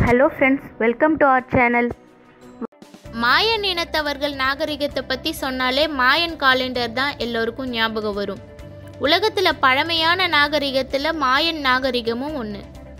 Hello friends, welcome to our channel. மாயன் இனத்தவர்கள் நாகரிகத்தை பற்றி சொன்னாலே மாயன் காலண்டர் தான் எல்லோருக்கும் ஞாபகம் வரும். உலகத்தில் பழமையான நாகரிகத்தில் மாயன் நாகரிகமும் ஒன்று.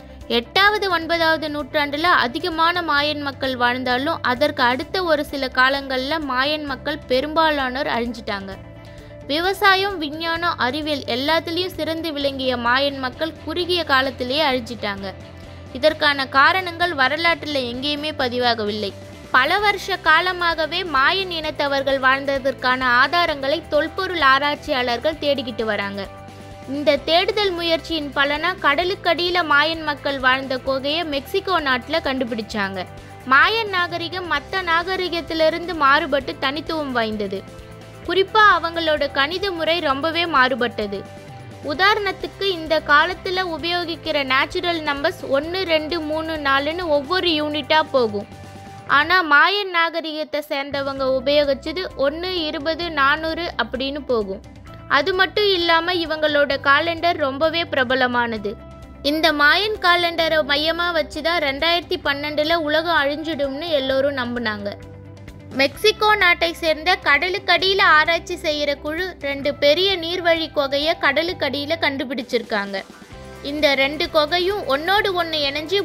8வது 9வது நூற்றாண்டில் அதிகமான மாயன் மக்கள் வாழ்ந்தாலும் அதற்கு அடுத்த ஒரு சில காலங்களில் மாயன் மக்கள் பெரும்பாலானோர் அழிஞ்சிட்டாங்க. விவசாயம், விஞ்ஞானம், அறிவியல் எல்லாத்துலேயும் சிறந்து விளங்கிய மாயன் மக்கள் குறுகிய காலத்திலேயே அழிஞ்சிட்டாங்க. இதற்கான காரணங்கள் வரலாற்றில் எங்கேயுமே பதிவாகவில்லை. பல வருஷ காலமாகவே மாயன் இனத்தவர்கள் வாழ்ந்ததற்கான ஆதாரங்களை தொல்பொருள் ஆராய்ச்சியாளர்கள் தேடிக்கிட்டு வராங்க. இந்த தேடுதல் முயற்சியின் பலனா கடலுக்கடியில் மாயன் மக்கள் வாழ்ந்த குகையை மெக்சிகோ நாட்டில் கண்டுபிடிச்சாங்க. மாயன் நாகரிகம் மற்ற நாகரிகத்திலிருந்து மாறுபட்டு தனித்துவம் வாய்ந்தது. குறிப்பாக அவங்களோட கணித முறை ரொம்பவே மாறுபட்டது. உதாரணத்துக்கு இந்த காலத்தில் உபயோகிக்கிற நேச்சுரல் நம்பர்ஸ் 1, 2, 3, 4ன்னு ஒவ்வொரு யூனிட்டாக போகும். ஆனால் மாயன் நாகரிகத்தை சேர்ந்தவங்க உபயோகிச்சது 1, 20, 400 அப்படின்னு போகும். அது மட்டும் இல்லாமல் இவங்களோட காலண்டர் ரொம்பவே பிரபலமானது. இந்த மாயன் காலண்டரை மையமாக வச்சு தான் 2012 உலகம் அழிஞ்சிடும்னு எல்லோரும் நம்பினாங்க. மெக்சிகோ நாட்டை சேர்ந்த கடலுக்கடியில் ஆராய்ச்சி செய்கிற குழு 2 பெரிய நீர்வழி குகையை கடலுக்கடியில் கண்டுபிடிச்சிருக்காங்க. இந்த 2 குகையும் ஒன்னோடு ஒன்று இணைஞ்சு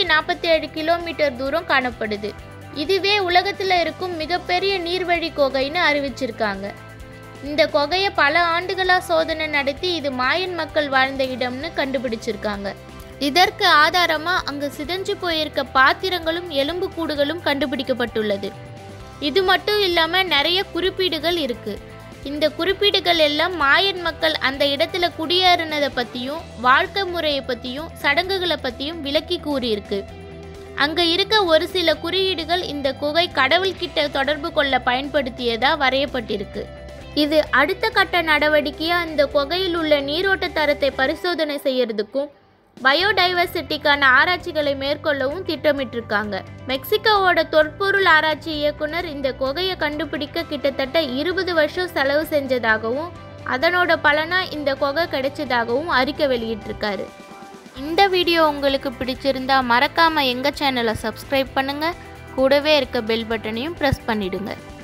347 கிலோமீட்டர் தூரம் காணப்படுது. இதுவே உலகத்தில் இருக்கும் மிகப்பெரிய நீர்வழி குகைன்னு அறிவிச்சிருக்காங்க. இந்த குகையை பல ஆண்டுகளாக சோதனை நடத்தி இது மாயன் மக்கள் வாழ்ந்த இடம்னு கண்டுபிடிச்சிருக்காங்க. இதற்கு ஆதாரமாக அங்கு சிதைஞ்சு போயிருக்க பாத்திரங்களும் எலும்புக்கூடுகளும் கண்டுபிடிக்கப்பட்டுள்ளது. இது மட்டும் இல்லாமல் நிறைய குறிப்பீடுகள் இருக்குது. இந்த குறிப்பீடுகள் எல்லாம் மாயன் மக்கள் அந்த இடத்துல குடியேறினதை பற்றியும் வாழ்க்கை முறையை பற்றியும் சடங்குகளை பற்றியும் விளக்கி கூறியிருக்கு. அங்கே இருக்க ஒரு சில குறியீடுகள் இந்த குகை கடவுள்கிட்ட தொடர்பு கொள்ள பயன்படுத்தியதாக வரையப்பட்டிருக்கு. இது அடுத்த கட்ட நடவடிக்கையாக இந்த குகையில் உள்ள நீரோட்ட தரத்தை பரிசோதனை செய்யறதுக்கும் பயோடைவர்சிட்டிக்கான ஆராய்ச்சிகளை மேற்கொள்ளவும் திட்டமிட்டிருக்காங்க. மெக்சிகோவோட தொல்பொருள் ஆராய்ச்சி இயக்குனர் இந்த குகையை கண்டுபிடிக்க கிட்டத்தட்ட 20 வருஷம் செலவு செஞ்சதாகவும் அதனோட பலனா இந்த குகை கிடைச்சதாகவும் அறிக்கை வெளியிட்டிருக்காரு. இந்த வீடியோ உங்களுக்கு பிடிச்சிருந்தா மறக்காமல் எங்கள் சேனலை சப்ஸ்கிரைப் பண்ணுங்கள். கூடவே இருக்க பெல் பட்டனையும் ப்ரெஸ் பண்ணிடுங்க.